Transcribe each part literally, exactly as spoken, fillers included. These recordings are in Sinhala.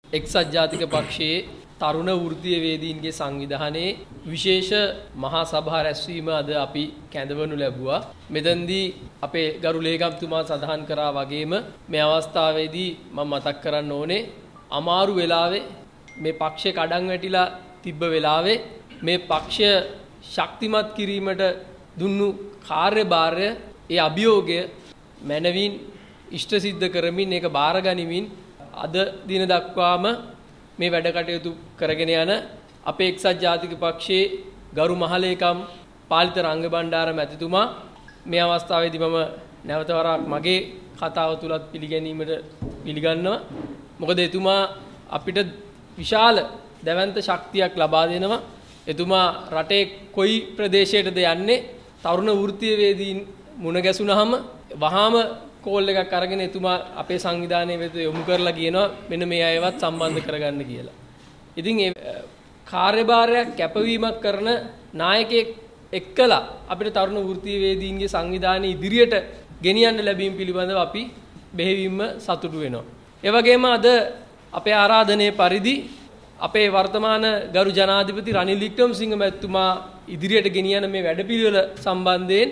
එක්සත් ජාතික පක්ෂයේ තරුණ වෘත්තීය වේදීන්ගේ සංවිධානයේ විශේෂ මහා සභා රැස්වීම අද අපි කැඳවනු ලැබුවා. මෙතෙන්දී අපේ ගරු ලේකම්තුමා සඳහන් කරා වගේම මේ අවස්ථාවේදී මම මතක් කරන්න ඕනේ අමාරු වෙලාවේ මේ පක්ෂේ කඩන් වැටිලා තිබ්බ වෙලාවේ මේ පක්ෂය ශක්තිමත් කිරීමට දුන්නු කාර්යභාරය ඒ අභියෝගය මනවින් ඉෂ්ට සිද්ධ කරමින් ඒක බාර ගනිමින් අද දින දක්වාම මේ වැඩ කටයුතු කරගෙන යන අපේ එක්සත් ජාතික පක්ෂයේ ගරු මහලේකම් පාලිත රංගබණ්ඩාර මැතිතුමා මේ අවස්ථාවේදී මම නැවත වරක් මගේ කතාව තුලත් පිළිගැනීමට පිළිගන්නවා. මොකද එතුමා අපිට විශාල දැවැන්ත ශක්තියක් ලබා දෙනවා. එතුමා රටේ කොයි ප්‍රදේශයකටද යන්නේ තරුණ වෘත්තීය වේදීන් මුණ ගැසුනහම වහාම කෝල් එකක් අරගෙන එතුමා අපේ සංවිධානයේ වෙත යොමු කරලා කියනවා මෙන්න මේ අයවත් සම්බන්ධ කරගන්න කියලා. ඉතින් ඒ කාර්යභාරයක් කැපවීමක් කරන නායකයෙක් එක්කලා අපිට තරුණ වෘත්තීය වේදීන්ගේ සංවිධානය ඉදිරියට ගෙනියන්න ලැබීම පිළිබඳව අපි බෙහෙවින්ම සතුටු වෙනවා. ඒ වගේම අද අපේ ආරාධනයේ පරිදි අපේ වර්තමාන ගරු ජනාධිපති රනිල් වික්‍රමසිංහ මැතිතුමා ඉදිරියට ගෙනියන මේ වැඩපිළිවෙල සම්බන්ධයෙන්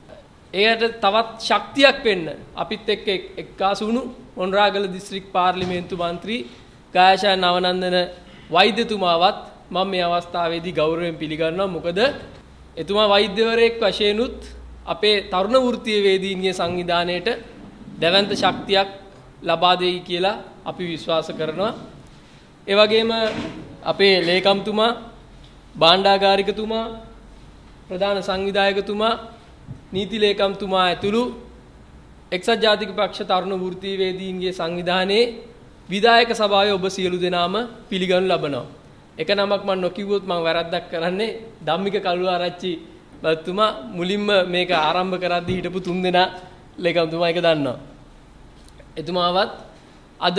එයට තවත් ශක්තියක් වෙන්න අපිත් එක්ක එක්කාසු වුණු මොණරාගල දිස්ත්‍රික් පාර්ලිමේන්තු මන්ත්‍රී ගායෂා නවනන්දන වෛද්‍යතුමාවත් මම මේ අවස්ථාවේදී ගෞරවයෙන් පිළිගන්නවා. මොකද එතුමා වෛද්‍යවරයෙක් වශයෙන්ුත් අපේ තරුණ වෘත්තීය වේදීන්ගේ සංවිධානයේට දැවැන්ත ශක්තියක් ලබා දෙයි කියලා අපි විශ්වාස කරනවා. ඒ වගේම අපේ ලේකම්තුමා, භාණ්ඩාගාරිකතුමා, ප්‍රධාන සංවිධායකතුමා, නීති ලේකම්තුමා ඇතුළු එක්සත් ජාතික පක්ෂ තරුණ වෘත්තීය වේදීන්ගේ සංවිධානයේ විධායක සභාවේ ඔබ සියලු දෙනාම පිළිගනු ලබනවා. එක නමක් මම නොකියුවොත් මම වැරද්දක් කරන්නේ. ධම්මික කළුආරච්චි මහත්මයා මුලින්ම මේක ආරම්භ කරද්දී හිටපු තුන් දෙනා ලේකම්තුමා එක දන්නවා. එතුමාවත් අද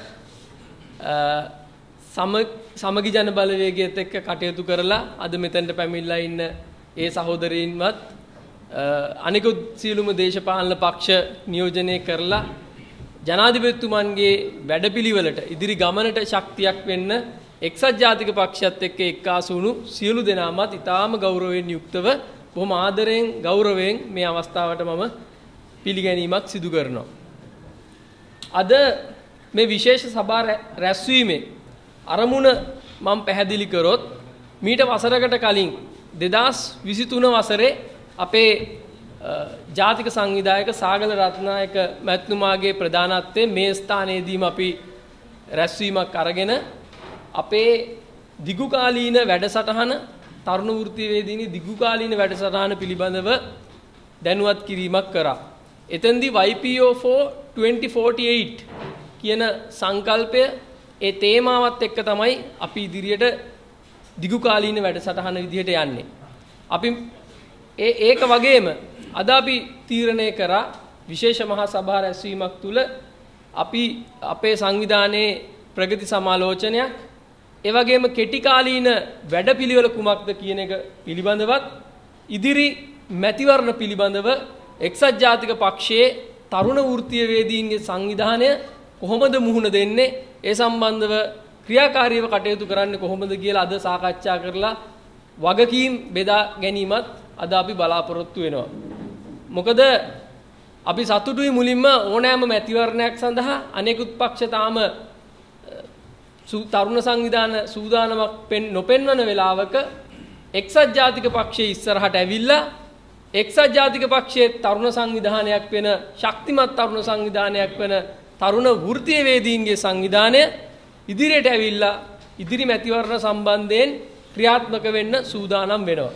සම සමගි ජන බලවේගයත් එක්ක කටයුතු කරලා අද මෙතනට පැමිණලා ඉන්න ඒ සහෝදරීන්වත් අනිකුත් සියලුම දේශපාලන පක්ෂ නියෝජනය කරලා ජනාධිපතිතුමන්ගේ වැඩපිළිවෙලට ඉදිරි ගමනට ශක්තියක් වෙන්න එක්සත් ජාතික පක්ෂයත් එක්ක එක්කාසු වුණු සියලු දෙනාමත් ඉතාම ගෞරවයෙන් යුක්තව බොහොම ආදරයෙන් ගෞරවයෙන් මේ අවස්ථාවට මම පිළිගැනීමක් සිදු කරනවා. අද මේ විශේෂ සභා රැස්වීමේ අරමුණ මම පැහැදිලි කරොත් මීට වසරකට කලින් දෙදාස් විසිතුන වසරේ අපේ ජාතික සංවිධායක සාගල රත්නායක මැතිතුමාගේ ප්‍රධානත්වයෙන් මේ ස්ථානයේදීම අපි රැස්වීමක් අරගෙන අපේ දිගුකාලීන වැඩසටහන තරුණ වෘත්තීය වේදීන්ගේ දිගුකාලීන වැඩසටහන පිළිබඳව දැනුවත් කිරීමක් කරා. එතෙන්දී Y P O four twenty forty-eight කියන සංකල්පය ඒ තේමාවත් එක්ක තමයි අපි ඉදිරියට දිගුකාලීන වැඩසටහන විදිහට යන්නේ. අපි ඒ ඒක වගේම අද අපි තීරණය කරා විශේෂ මහා සභා රැස්වීමක් තුල අපි අපේ සංවිධානයේ ප්‍රගති සමාලෝචනයක් ඒ වගේම කෙටි කාලීන වැඩපිළිවෙල කුමක්ද කියන එක පිළිබඳවත් ඉදිරි මැතිවරණ පිළිබඳව එක්සත් ජාතික පක්ෂයේ තරුණ වෘත්තීය වේදීන්ගේ සංවිධානය කොහොමද මුහුණ දෙන්නේ ඒ සම්බන්ධව ක්‍රියාකාරීව කටයුතු කරන්නේ කොහොමද කියලා අද සාකච්ඡා කරලා වගකීම් බෙදා ගැනීමත් අද අපි බලාපොරොත්තු වෙනවා. මොකද අපි සතුටුයි මුලින්ම ඕනෑම මැතිවරණයක් සඳහා අනෙකුත් පක්ෂ තාම තරුණ සංවිධාන සූදානමක් නොපෙන්වන වෙලාවක එක්සත් ජාතික පක්ෂයේ ඉස්සරහට ඇවිල්ලා එක්සත් ජාතික පක්ෂයේ තරුණ සංවිධානයක් වෙන ශක්තිමත් තරුණ සංවිධානයක් වෙන තරුණ වෘත්තීය වේදීන්ගේ සංවිධානය ඉදිරියට ඇවිල්ලා ඉදිරි මැතිවරණ සම්බන්ධයෙන් ක්‍රියාත්මක වෙන්න සූදානම් වෙනවා.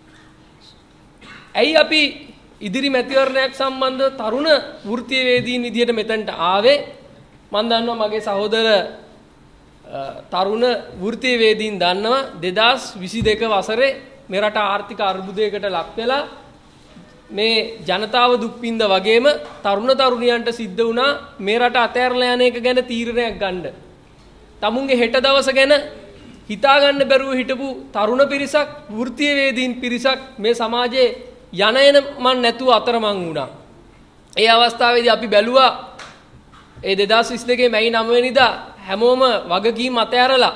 ඇයි අපි ඉදිරි මැතිවරණයක් සම්බන්ධව තරුණ වෘත්තීය වේදීන් විදියට මෙතනට ආවේ? මම දන්නවා මගේ සහෝදර තරුණ වෘත්තීය වේදීන් දන්නවා දෙදාස් විසිදෙක වසරේ මේ රට ආර්ථික අර්බුදයකට ලක් වෙලා මේ ජනතාව දුක් විඳ වගේම තරුණ තරුණියන්ට සිද්ධ වුණා මේ රට අතහැරලා යන එක ගැන තීරණයක් ගන්න. තමුන්ගේ හෙට දවස ගැන හිතා ගන්න බැරුව හිටපු තරුණ පිරිසක් වෘත්තීය වේදීන් පිරිසක් මේ සමාජයේ යන එන මන් නැතුව අතරමං වුණා. ඒ අවස්ථාවේදී අපි බැලුවා ඒ දෙදාස් විසිදෙකේ මැයි නවය වෙනිදා හැමෝම වගකීම් අතහැරලා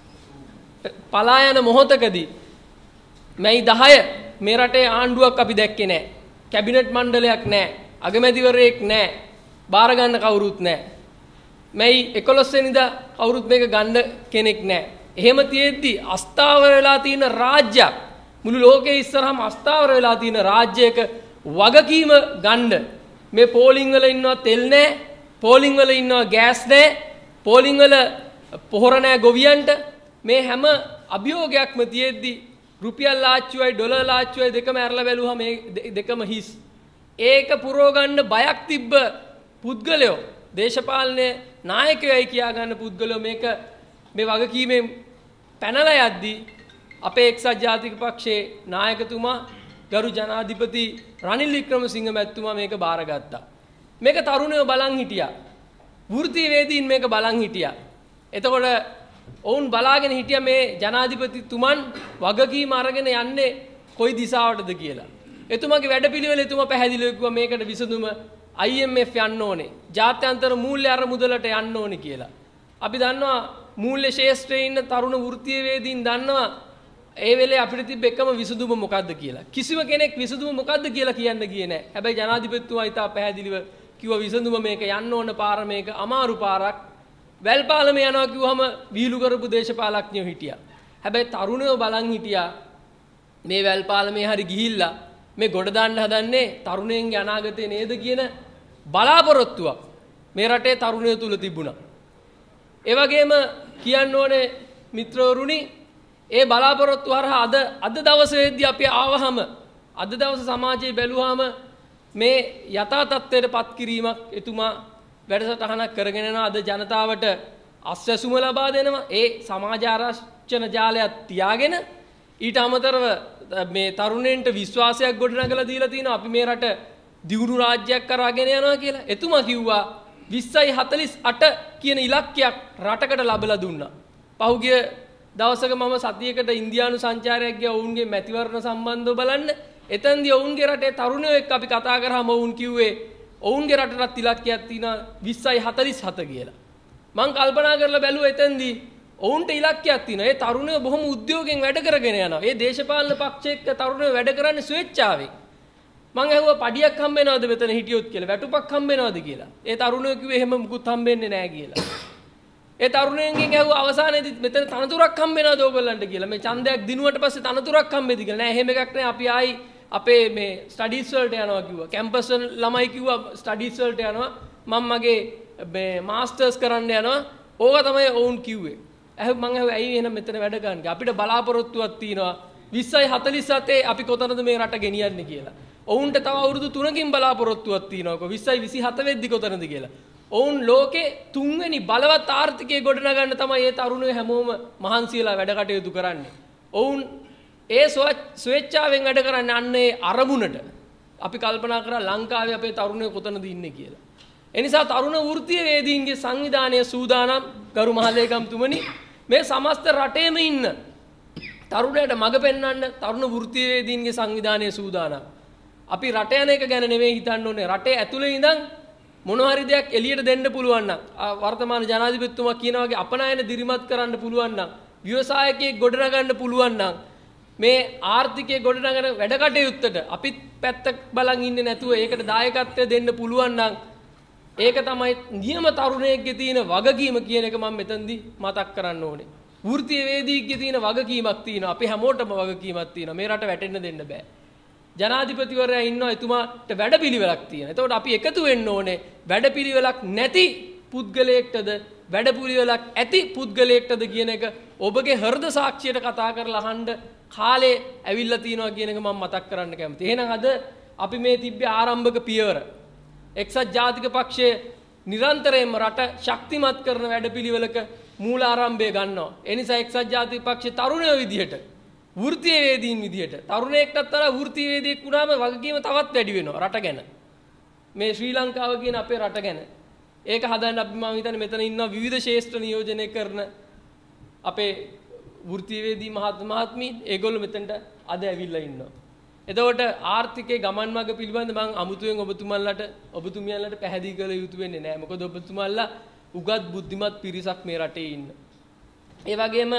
පලා යන මොහොතකදී මැයි දහය මේ රටේ ආණ්ඩුවක් අපි දැක්කේ නැහැ. කැබිනට් මණ්ඩලයක් නැහැ. අගමැතිවරයෙක් නැහැ. බාර ගන්න කවුරුත් නැහැ. මැයි එකොළොස් වෙනිදා කවුරුත් මේක ගන්න කෙනෙක් නැහැ. එහෙම තියෙද්දි අස්ථාවර වෙලා තියෙන රාජ්‍යයක් මුළු ලෝකයේ ඉස්සරහම අස්ථාවර වෙලා තියෙන රාජ්‍යයක වගකීම ගන්න මේ පෝලිං වල ඉන්නවා තෙල් නැහැ. පෝලිං වල ඉන්නවා ගෑස් නැහැ. පෝලිං වල පොහොර නැහැ ගොවියන්ට. මේ හැම අභියෝගයක්ම තියෙද්දි රුපියල් ලාච්චුවයි ඩොලර් ලාච්චුවයි දෙකම ඇරලා බැලුවා මේ දෙකම හිස්. ඒක පුරව ගන්න බයක් තිබ්බ පුද්ගලයෝ දේශපාලනයේ නායකයෝයි කියා ගන්න පුද්ගලයෝ මේක මේ වගකීමෙන් පැනලා යද්දී අපේ එක්සත් ජාතික පක්ෂයේ නායකතුමා ගරු ජනාධිපති රනිල් වික්‍රමසිංහ මැතිතුමා මේක බාරගත්තා. මේක තරුණයෝ බලන් හිටියා. වෘත්තීය වේදීන් මේක බලන් හිටියා. එතකොට ඔවුන් බලාගෙන හිටියා මේ ජනාධිපතිතුමන් වගකීම අරගෙන යන්නේ කොයි දිශාවටද කියලා. එතුමාගේ වැඩපිළිවෙල එතුමා පැහැදිලිව කිව්වා මේකට විසඳුම I M F යන්න ඕනේ. ජාත්‍යන්තර මූල්‍ය අරමුදලට යන්න ඕනේ කියලා. අපි දන්නවා මූල්‍ය ශාස්ත්‍රයේ ඉන්න තරුණ වෘත්තීය වේදීන් දන්නවා ඒ වෙලේ අපිට තිබ්බ එකම විසඳුම මොකද්ද කියලා. කිසිම කෙනෙක් විසඳුම මොකද්ද කියලා කියන්න ගියේ නැහැ. හැබැයි ජනාධිපතිතුමා ඉතා පැහැදිලිව කිව්වා විසඳුම මේක යන්න ඕන පාර මේක අමාරු පාරක්. වැල්පාලම යනවා කිව්වම වීලු කරපු දේශපාලඥයෝ හිටියා. හැබැයි තරුණයෝ බලන් හිටියා මේ වැල්පාලමේ හරි ගිහිල්ලා මේ ගොඩ දාන්න හදන්නේ තරුණයන්ගේ අනාගතේ නේද කියන බලාපොරොත්තුවක් මේ රටේ තරුණයෝ තුල තිබුණා. ඒ වගේම කියන්න ඕනේ මිත්‍රවරුනි ඒ බලාපොරොත්තු හරහා අද අද දවසේදී අපි ආවහම අද දවස සමාජයේ බැලුවාම මේ යථා තත්ත්වයට පත් කිරීමක් එතුමා වැඩසටහනක් කරගෙන යනවා. අද ජනතාවට අස්වැසුම ලබා දෙනවා. ඒ සමාජ ආරක්ෂණ ජාලයක් තියාගෙන ඊට අමතරව මේ තරුණයන්ට විශ්වාසයක් ගොඩනගලා දීලා තිනවා අපි මේ රට දියුණු රාජ්‍යයක් කරගෙන යනවා කියලා. එතුමා කිව්වා විස්සයි හතළිස් අට කියන ඉලක්කයක් රටකට ලබලා දුන්නා. පහුගිය දවසක මම සතියකට ඉන්දියානු සංචාරයක් ගියා ඔවුන්ගේ මැතිවරණ සම්බන්ධව බලන්න. එතෙන්දී ඔවුන්ගේ රටේ තරුණයෝ එක්ක අපි කතා කරාම ඔවුන් කිව්වේ ඔවුන්ගේ රටටත් ඉලක්කයක් තියෙනවා විස්සයි හතළිස් හත කියලා. මම කල්පනා කරලා බැලුවා එතෙන්දී ඔවුන්ට ඉලක්කයක් තියෙනවා. ඒ තරුණයෝ බොහොම උද්‍යෝගයෙන් වැඩ කරගෙන යනවා. ඒ දේශපාලන පක්ෂ එක්ක තරුණයෝ වැඩ කරන්නේ ස්වේච්ඡාවෙන්. මං ඇහුවා පඩියක් හම්බ වෙනවද මෙතන හිටියොත් කියලා. වැටුපක් හම්බ වෙනවද කියලා. ඒ තරුණයෝ කිව්වේ එහෙම මුකුත් හම්බෙන්නේ නැහැ කියලා. ඒ තරුණයන්ගෙන් ඇහුවා අවසානයේදී මෙතන තනතුරක් හම්බ වෙනවද ඕගොල්ලන්ට කියලා. මේ ඡන්දයක් දිනුවට පස්සේ තනතුරක් හම්බෙද කියලා. නෑ එහෙම එකක් නෑ. අපි ආයි අපේ මේ ස්ටඩීස් වලට යනවා කිව්වා. කැම්පස් වල ළමයි කිව්වා ස්ටඩීස් වලට යනවා. මම මගේ මේ මාස්ටර්ස් කරන්න යනවා. ඕක තමයි ඔවුන් කිව්වේ. ඇහ මං ඇහුවා ඇයි එහෙනම් මෙතන වැඩ ගන්න. අපිට බලාපොරොත්තුවක් තියෙනවා විස්සයි හතළිස් හතේ අපි කොතනද මේ රට ගෙනියන්නේ කියලා. ඔවුන්ට තව අවුරුදු තුනකින් බලාපොරොත්තුවක් තියෙනවා. විස්සයි විසිහත වෙද්දි කොතනද කියලා. ඔවුන් ලෝකේ තුන්වෙනි බලවත් ආර්ථිකය ගොඩනගන්න තමයි මේ තරුණයෝ හැමෝම මහන්සියලා වැඩ කටයුතු කරන්නේ. ඔවුන් ඒ ස්වේච්ඡාවෙන් වැඩ කරන්නේ අන්න ඒ අරමුණට. අපි කල්පනා කරා ලංකාවේ අපේ තරුණයෝ කොතනද ඉන්නේ කියලා. ඒ නිසා තරුණ වෘත්තීය වේදීන්ගේ සංවිධානයේ සූදානම් ගරු මහලේකම්තුමනි මේ සමස්ත රටේම ඉන්න තරුණයට මඟ පෙන්වන්න තරුණ වෘත්තීය වේදීන්ගේ සංවිධානයේ සූදානම්. අපි රට යන එක ගැන නෙවෙයි හිතන්න ඕනේ. රටේ ඇතුලේ ඉඳන් මොන හරි දෙයක් එළියට දෙන්න පුළුවන් නම් වර්තමාන ජනාධිපතිතුමා කියන වගේ අපනයන දිරිමත් කරන්න පුළුවන් නම් ව්‍යවසායකයෙක් ගොඩනගන්න පුළුවන් නම් මේ ආර්ථිකයේ ගොඩනගන වැඩ කටයුත්තට අපිත් පැත්තක් බලන් ඉන්නේ නැතුව ඒකට දායකත්වය දෙන්න පුළුවන් නම් ඒක තමයි නියම තරුණයෙක්ගේ තියෙන වගකීම කියන එක මම මෙතනදී මතක් කරන්න ඕනේ. වෘත්තීය වේදීන්ගේ තියෙන වගකීමක් තියෙනවා. අපි හැමෝටම වගකීමක් තියෙනවා. මේ රට වැටෙන්න දෙන්න බෑ. ජනාධිපතිවරයා ඉන්නවා එතුමාට වැඩපිළිවෙලක් තියෙනවා. එතකොට අපි එකතු වෙන්න ඕනේ වැඩපිළිවෙලක් නැති පුද්ගලයෙක්ටද වැඩපිළිවෙලක් ඇති පුද්ගලයෙක්ටද කියන එක ඔබගේ හෘද සාක්ෂියට කතා කරලා අහන්න කාලේ ඇවිල්ලා තියෙනවා කියන එක මම මතක් කරන්න කැමතියි. එහෙනම් අද අපි මේ තිබ්බේ ආරම්භක පියවර. එක්සත් ජාතික පක්ෂය නිරන්තරයෙන්ම රට ශක්තිමත් කරන වැඩපිළිවෙලක මූල ආරම්භය ගන්නවා. ඒ නිසා එක්සත් ජාතික පක්ෂයේ තරුණයෝ විදිහට වෘත්තීය වේදීන් විදිහට තරුණයෙක්ටත් වඩා වෘත්තීය වේදියෙක් වුණාම වගකීම තවත් වැඩි වෙනවා රට ගැන. මේ ශ්‍රී ලංකාව කියන අපේ රට ගැන. ඒක හදන්න අපි මම හිතන්නේ මෙතන ඉන්න විවිධ ශේෂ්ත්‍ර නියෝජනය කරන අපේ වෘත්තීය වේදී මහත්ම මහත්මීන් ඒගොල්ලෝ මෙතනට අද ඇවිල්ලා ඉන්නවා. එතකොට ආර්ථිකයේ ගමන් මඟ පිළිබඳ මම අමුතුවෙන් ඔබතුමන්ලට ඔබතුමියන්ලට පැහැදිලි කළ යුතු වෙන්නේ නැහැ. මොකද ඔබතුමන්ලා උගත් බුද්ධිමත් පිරිසක් මේ රටේ ඉන්න. ඒ වගේම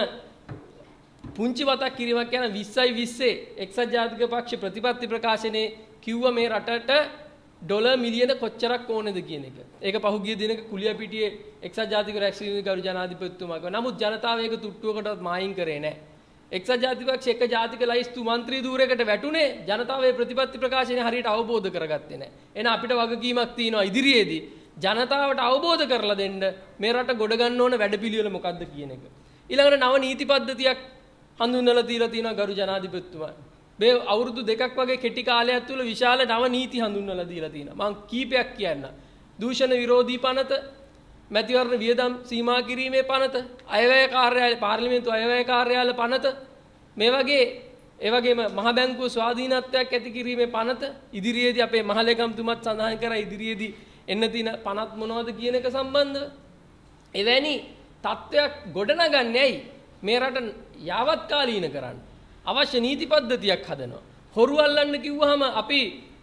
පුංචි වතක් කිරීමක් යන විස්සයි විස්සේ එක්සත් ජාතික පක්ෂ ප්‍රතිපත්ති ප්‍රකාශනයේ කිව්ව මේ රටට ඩොලර් මිලියන කොච්චරක් ඕනේද කියන එක. ඒක පහුගිය දිනක කුලියපිටියේ එක්සත් ජාතික රැස්වීමේ ගරු ජනාධිපතිතුමා කිව්වා. නමුත් ජනතාව ඒක තුට්ටුවකටවත් මායින් කරේ නැහැ. එක්සත් ජාතික පක්ෂ එක ජාතික ලයිස්තු മന്ത്രി ධූරයකට වැටුනේ ජනතාව මේ ප්‍රතිපත්ති ප්‍රකාශනය හරියට අවබෝධ කරගත්තේ නැහැ. එහෙනම් අපිට වගකීමක් තියෙනවා ඉදිරියේදී ජනතාවට අවබෝධ කරලා දෙන්න මේ රට ගොඩ ගන්න ඕන වැඩපිළිවෙල මොකක්ද කියන එක. ඊළඟට නව නීති පද්ධතියක් හඳුන්වලා තියලා තියෙනවා ගරු ජනාධිපතිතුමා. මේ අවුරුදු දෙකක් වගේ කෙටි කාලයක් තුළ විශාල නව නීති හඳුන්වලා දීලා තියෙනවා. මම කීපයක් කියන්න. දූෂණ විරෝධී පනත, මැතිවරණ වියදම් සීමා කිරීමේ පනත, අයවැය කාර්යාලය පාර්ලිමේන්තු අයවැය කාර්යාලය පනත, මේ වගේ ඒ වගේම මහ බැංකුව ස්වාධීනත්වයක් ඇති කිරීමේ පනත ඉදිරියේදී අපේ මහලේකම්තුමත් සඳහන් කරා ඉදිරියේදී එන්න තියෙන පනත් මොනවද කියන එක සම්බන්ධව. එවැනි තත්ත්වයක් ගොඩනගන්නේ ඇයි? මේ රට යාවත්කාලීන කරන්න අවශ්‍ය නීති පද්ධතියක් හදනවා. හොරු අල්ලන්න කිව්වහම අපි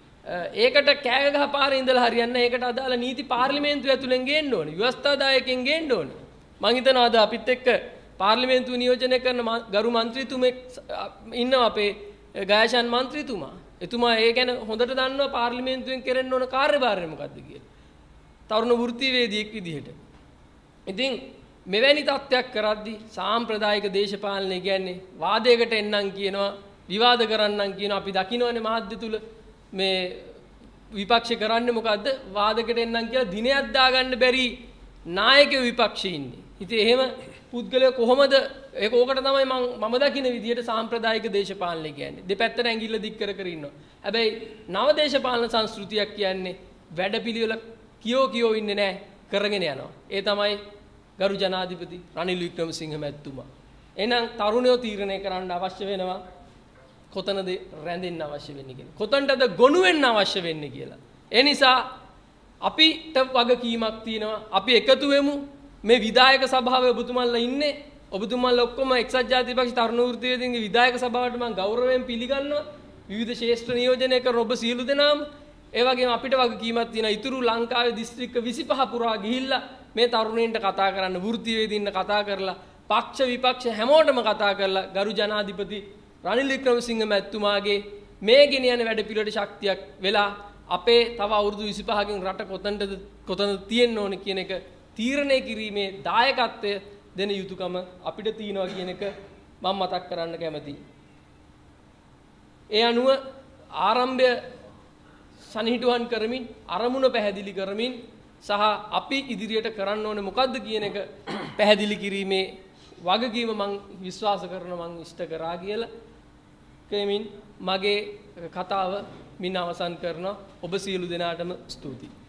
ඒකට කෑග ගහ පාරේ ඉඳලා හරියන්නේ නැහැ. ඒකට අදාළ නීති පාර්ලිමේන්තුව ඇතුලෙන් ගේන්න ඕනේ. ව්‍යවස්ථාදායකෙන් ගේන්න ඕනේ. මම හිතනවා අද අපිත් එක්ක පාර්ලිමේන්තුව නියෝජනය කරන ගරු මන්ත්‍රීතුමෙක් ඉන්නවා අපේ ගායෂන් මන්ත්‍රීතුමා. එතුමා ඒ ගැන හොඳට දන්නවා පාර්ලිමේන්තුවෙන් කෙරෙන්න ඕන කාර්යභාරය මොකක්ද කියලා. තරුණ වෘත්තීවේදියෙක් විදිහට. ඉතින් මෙවැනි තත්ත්වයක් කරද්දී සාම්ප්‍රදායික දේශපාලනය කියන්නේ වාදයකට එන්නම් කියනවා, විවාද කරන්නම් කියනවා. අපි දකින්නවනේ මාධ්‍ය තුල මේ විපක්ෂ කරන්නේ මොකද්ද? වාදයකට එන්නම් කියලා දිනයක් දාගන්න බැරි නායකයෝ විපක්ෂේ ඉන්නේ. ඉතින් එහෙම පුද්ගලයා කොහොමද ඒක ඕකට තමයි මම මම දකින්න විදිහට සාම්ප්‍රදායික දේශපාලනය කියන්නේ. දෙපැත්තට ඇඟිල්ල දික් කර කර ඉන්නවා. හැබැයි නව දේශපාලන සංස්කෘතියක් කියන්නේ වැඩපිළිවෙල කියෝ කියෝ ඉන්නේ නැහැ, කරගෙන යනවා. ඒ තමයි ගරු ජනාධිපති රනිල් වික්‍රමසිංහ මැතිතුමා. එහෙනම් තරුණයෝ තීරණය කරන්න අවශ්‍ය වෙනවා කොතනද රැඳෙන්න අවශ්‍ය වෙන්නේ කියලා. කොතනටද ගොනු වෙන්න අවශ්‍ය වෙන්නේ කියලා. ඒ නිසා අපිට වගකීමක් තියෙනවා. අපි එකතු වෙමු. මේ විධායක සභාවේ ඔබතුමන්ලා ඉන්නේ. ඔබතුමන්ලා ඔක්කොම එක්සත් ජාතික පක්ෂ තරුණ වෘත්තීයන්ගේ විධායක සභාවට මම ගෞරවයෙන් පිළිගන්නවා. විවිධ ශේෂ්ත්‍ර නියෝජනය කරන ඔබ සියලු දෙනාම. ඒ වගේම අපිට වගකීමක් තියෙනවා. ඊතුරු ලංකාවේ දිස්ත්‍රික්ක විසිපහ පුරා ගිහිල්ලා මේ තරුණයින්ට කතා කරන්න, වෘත්තීයවේදීන්ට කතා කරලා, පක්ෂ විපක්ෂ හැමෝටම කතා කරලා ගරු ජනාධිපති රනිල් වික්‍රමසිංහ මැතිතුමාගේ මේ ගෙන යන වැඩ පිළිවෙලට ශක්තියක් වෙලා අපේ තව අවුරුදු විසිපහකින් රට කොතනද කොතනද තියෙන්න ඕනේ කියන එක තීරණය කිරීමේ දායකත්වය දෙන යුතුයකම අපිට තියෙනවා කියන එක මම මතක් කරන්න කැමතියි. ඒ අනුව ආරම්භය සනිහිටුවන් කරමින්, අරමුණ පැහැදිලි කරමින් සහ අපි ඉදිරියට කරන්න ඕනේ මොකද්ද කියන එක පැහැදිලි කිරීමේ වගකීම මම විශ්වාස කරනවා මම ඉෂ්ට කරා කියලා කෙමින් මගේ කතාව මින් අවසන් කරනවා. ඔබ සියලු දෙනාටම ස්තුතියි.